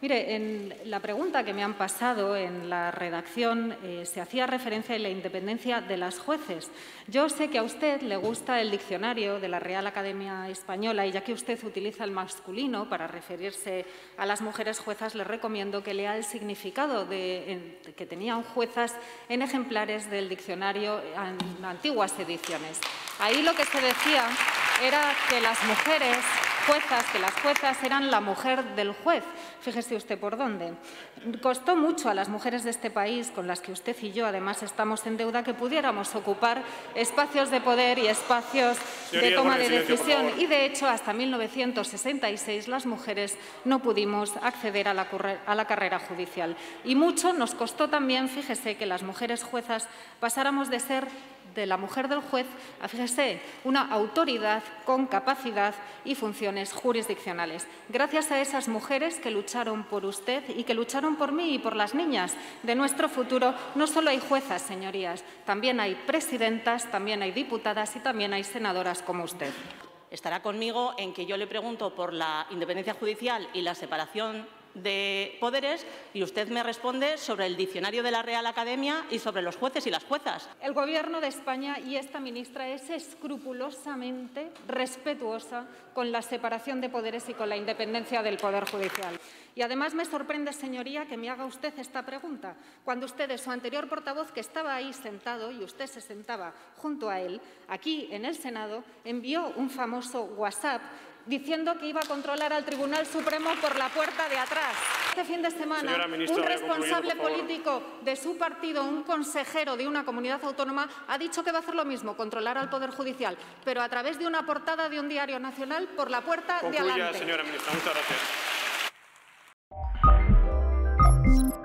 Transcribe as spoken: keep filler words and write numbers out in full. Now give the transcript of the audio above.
Mire, en la pregunta que me han pasado en la redacción eh, se hacía referencia a la independencia de las jueces. Yo sé que a usted le gusta el diccionario de la Real Academia Española y ya que usted utiliza el masculino para referirse a las mujeres juezas, le recomiendo que lea el significado de, de, que tenían juezas en ejemplares del diccionario en antiguas ediciones. Ahí lo que se decía era que las mujeres juezas, que las juezas eran la mujer del juez. Fíjese usted por dónde. Costó mucho a las mujeres de este país, con las que usted y yo además estamos en deuda, que pudiéramos ocupar espacios de poder y espacios de toma de decisión. Y de hecho, hasta mil novecientos sesenta y seis las mujeres no pudimos acceder a la, a la carrera judicial. Y mucho nos costó también, fíjese, que las mujeres juezas pasáramos de ser de la mujer del juez a, fíjese, una autoridad con capacidad y funciones jurisdiccionales. Gracias a esas mujeres que lucharon por usted y que lucharon por mí y por las niñas de nuestro futuro, no solo hay juezas, señorías, también hay presidentas, también hay diputadas y también hay senadoras como usted. Estará conmigo en que yo le pregunto por la independencia judicial y la separación de poderes y usted me responde sobre el diccionario de la Real Academia y sobre los jueces y las juezas. El Gobierno de España y esta ministra es escrupulosamente respetuosa con la separación de poderes y con la independencia del Poder Judicial. Y además me sorprende, señoría, que me haga usted esta pregunta, cuando usted es su anterior portavoz, que estaba ahí sentado y usted se sentaba junto a él, aquí en el Senado, envió un famoso WhatsApp diciendo que iba a controlar al Tribunal Supremo por la puerta de atrás. Este fin de semana, ministra, un responsable político de su partido, un consejero de una comunidad autónoma, ha dicho que va a hacer lo mismo, controlar al Poder Judicial, pero a través de una portada de un diario nacional por la puerta Concluya, de adelante. Señora ministra, muchas gracias.